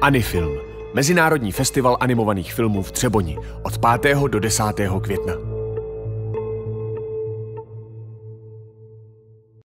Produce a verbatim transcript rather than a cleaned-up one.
Anifilm, mezinárodní festival animovaných filmů v Třeboni od pátého do desátého května.